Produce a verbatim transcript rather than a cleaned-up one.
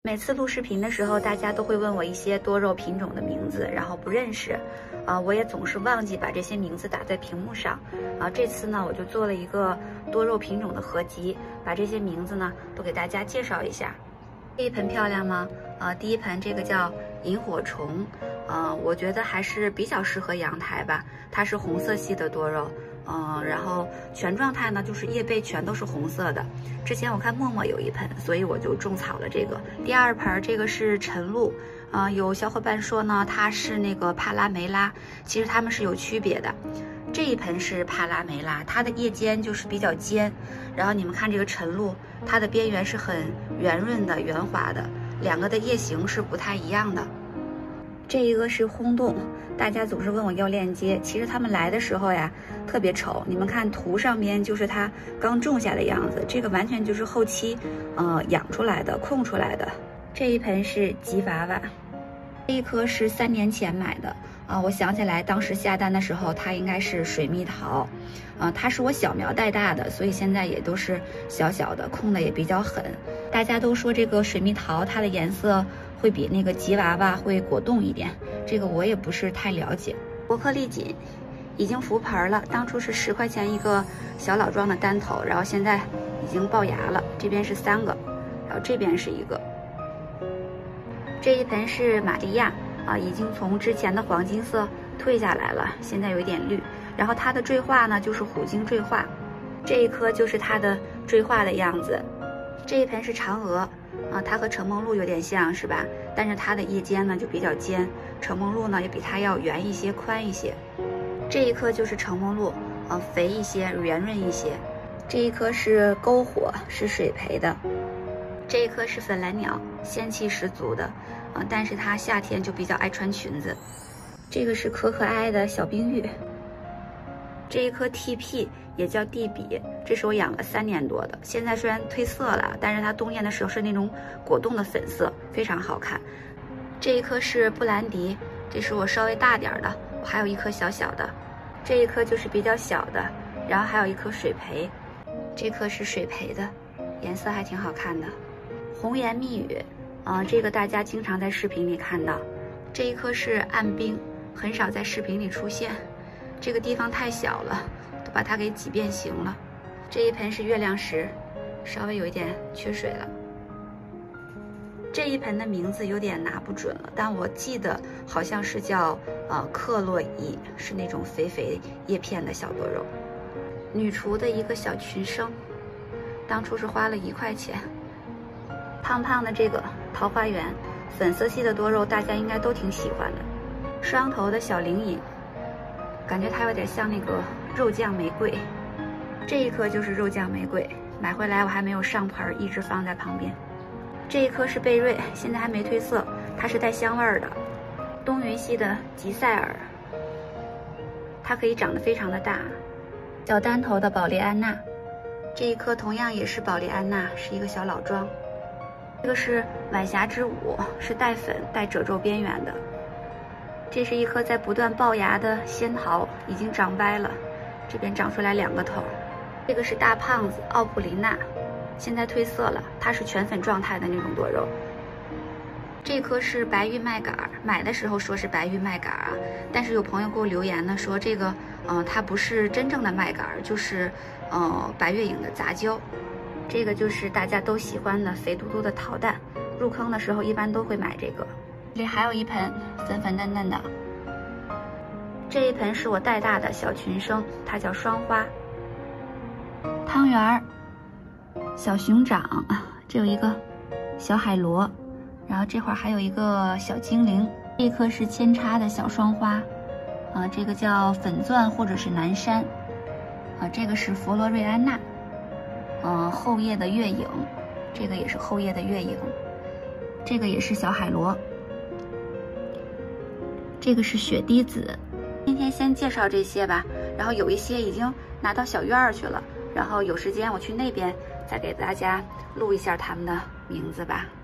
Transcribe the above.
每次录视频的时候，大家都会问我一些多肉品种的名字，然后不认识，啊、呃，我也总是忘记把这些名字打在屏幕上，啊、呃，这次呢，我就做了一个多肉品种的合集，把这些名字呢都给大家介绍一下。这一盆漂亮吗？呃，第一盆这个叫萤火虫，呃，我觉得还是比较适合阳台吧，它是红色系的多肉。嗯，然后全状态呢，就是叶背全都是红色的。之前我看默默有一盆，所以我就种草了这个。第二盆这个是晨露，呃，有小伙伴说呢，它是那个帕拉梅拉，其实它们是有区别的。这一盆是帕拉梅拉，它的叶尖就是比较尖，然后你们看这个晨露，它的边缘是很圆润的、圆滑的，两个的叶形是不太一样的。这一个是轰动，大家总是问我要链接，其实他们来的时候呀特别丑，你们看图上边就是它刚种下的样子，这个完全就是后期呃养出来的、控出来的。这一盆是吉娃娃，这一颗是三年前买的啊、呃，我想起来当时下单的时候它应该是水蜜桃，啊、呃，它是我小苗带大的，所以现在也都是小小的，控的也比较狠。大家都说这个水蜜桃它的颜色会比那个吉娃娃会果冻一点，这个我也不是太了解。伯克利锦已经浮盆了，当初是十块钱一个小老桩的单头，然后现在已经爆芽了，这边是三个，然后这边是一个。这一盆是玛利亚啊，已经从之前的黄金色退下来了，现在有一点绿。然后它的缀化呢就是虎鲸缀化，这一颗就是它的缀化的样子。这一盆是嫦娥啊，它和橙梦露有点像是吧？但是它的叶尖呢就比较尖，橙梦露呢也比它要圆一些、宽一些。这一颗就是橙梦露，啊，肥一些、圆润一些。这一颗是篝火，是水培的。这一颗是粉蓝鸟，仙气十足的，啊，但是它夏天就比较爱穿裙子。这个是可可爱的小冰玉。这一颗 T P 也叫地比，这是我养了三年多的，现在虽然褪色了，但是它冬天的时候是那种果冻的粉色，非常好看。这一颗是布兰迪，这是我稍微大点的，我还有一颗小小的，这一颗就是比较小的，然后还有一颗水培，这颗是水培的，颜色还挺好看的。红颜蜜语，啊、呃，这个大家经常在视频里看到。这一颗是暗冰，很少在视频里出现。这个地方太小了，都把它给挤变形了。这一盆是月亮石，稍微有一点缺水了。这一盆的名字有点拿不准了，但我记得好像是叫呃克洛伊，是那种肥肥叶片的小多肉。女厨的一个小群生，当初是花了一块钱。胖胖的这个桃花源，粉色系的多肉大家应该都挺喜欢的。双头的小灵隐。感觉它有点像那个肉酱玫瑰，这一颗就是肉酱玫瑰，买回来我还没有上盆，一直放在旁边。这一颗是贝瑞，现在还没褪色，它是带香味儿的。东云系的吉赛尔，它可以长得非常的大。小单头的宝丽安娜，这一颗同样也是宝丽安娜，是一个小老桩。这个是晚霞之舞，是带粉带褶皱边缘的。这是一颗在不断爆芽的仙桃，已经长歪了，这边长出来两个头。这个是大胖子奥普琳娜，现在褪色了，它是全粉状态的那种多肉。这颗是白玉麦秆，买的时候说是白玉麦秆啊，但是有朋友给我留言呢，说这个，嗯、呃，它不是真正的麦秆，就是，呃，白月影的杂交。这个就是大家都喜欢的肥嘟嘟的桃蛋，入坑的时候一般都会买这个。这里还有一盆粉粉嫩嫩的，这一盆是我带大的小群生，它叫双花。汤圆儿，小熊掌，这有一个小海螺，然后这会儿还有一个小精灵。这一颗是扦插的小双花，啊，这个叫粉钻或者是南山，啊，这个是佛罗瑞安娜，嗯、啊，后叶的月影，这个也是后叶的月影，这个也是小海螺。这个是雪滴子，今天先介绍这些吧，然后有一些已经拿到小院儿去了，然后有时间我去那边再给大家录一下他们的名字吧。